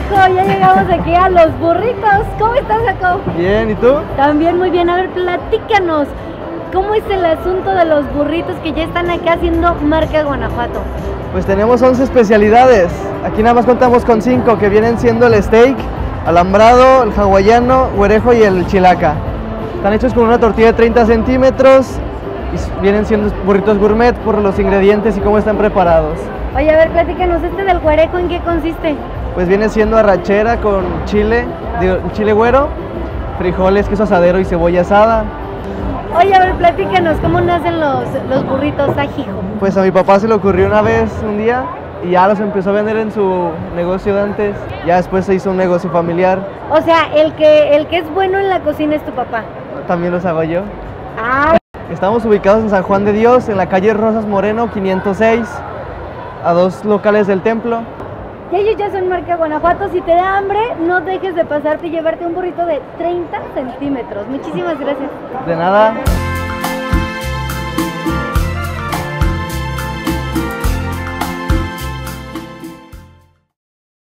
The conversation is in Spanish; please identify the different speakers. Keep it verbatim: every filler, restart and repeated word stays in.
Speaker 1: hijo, ya llegamos aquí a Los Burritos. ¿Cómo estás, Jacob?
Speaker 2: Bien, ¿y tú?
Speaker 1: También muy bien. A ver, platícanos. ¿Cómo es el asunto de los burritos que ya están acá haciendo marca Guanajuato?
Speaker 2: Pues tenemos once especialidades. Aquí nada más contamos con cinco, que vienen siendo el steak, alambrado, el hawaiano, güerejo y el chilaca. Están hechos con una tortilla de treinta centímetros y vienen siendo burritos gourmet por los ingredientes y cómo están preparados.
Speaker 1: Oye, a ver, platícanos, ¿este del güerejo en qué consiste?
Speaker 2: Pues viene siendo arrachera con chile, digo, chile güero, frijoles, queso asadero y cebolla asada.
Speaker 1: Oye, a ver, platícanos, ¿cómo nacen los, los burritos ajijo?
Speaker 2: Pues a mi papá se le ocurrió una vez, un día, y ya los empezó a vender en su negocio de antes. Ya después se hizo un negocio familiar.
Speaker 1: O sea, el que, el que es bueno en la cocina es tu papá.
Speaker 2: También los hago yo.
Speaker 1: Ah.
Speaker 2: Estamos ubicados en San Juan de Dios, en la calle Rosas Moreno quinientos seis, a dos locales del templo.
Speaker 1: Y ellos ya son marca Guanajuato. Si te da hambre, no dejes de pasarte y llevarte un burrito de treinta centímetros. Muchísimas gracias.
Speaker 2: De nada.